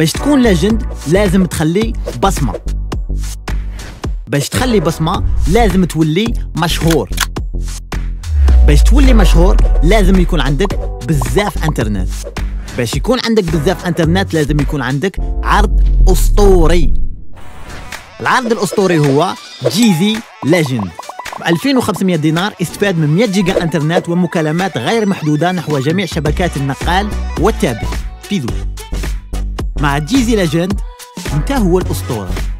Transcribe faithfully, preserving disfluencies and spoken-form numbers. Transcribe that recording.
باش تكون ليجند لازم تخلي بصمة. باش تخلي بصمة لازم تولي مشهور. باش تولي مشهور لازم يكون عندك بزاف انترنت. باش يكون عندك بزاف انترنت لازم يكون عندك عرض أسطوري. العرض الأسطوري هو جيزي ليجند. ب ألفين وخمسمائة دينار استفاد من مئة جيجا انترنت ومكالمات غير محدودة نحو جميع شبكات النقال والتابع. بيدو مع جيزي ليجند انت هو الأسطورة.